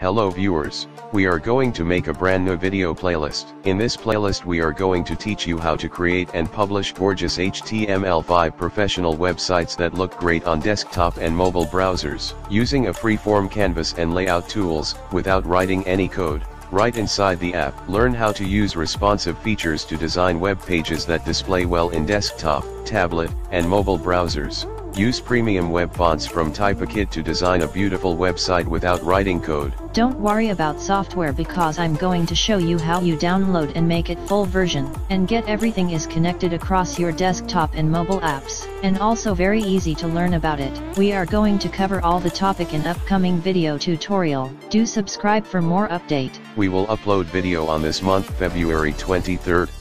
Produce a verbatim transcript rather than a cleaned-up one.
Hello viewers, we are going to make a brand new video playlist. In this playlist we are going to teach you how to create and publish gorgeous H T M L five professional websites that look great on desktop and mobile browsers. Using a free-form canvas and layout tools, without writing any code, right inside the app. Learn how to use responsive features to design web pages that display well in desktop, tablet, and mobile browsers. Use premium web fonts from Typekit to design a beautiful website without writing code. Don't worry about software because I'm going to show you how you download and make it full version, and get everything is connected across your desktop and mobile apps, and also very easy to learn about it. We are going to cover all the topic in upcoming video tutorial. Do subscribe for more update. We will upload video on this month February twenty-third.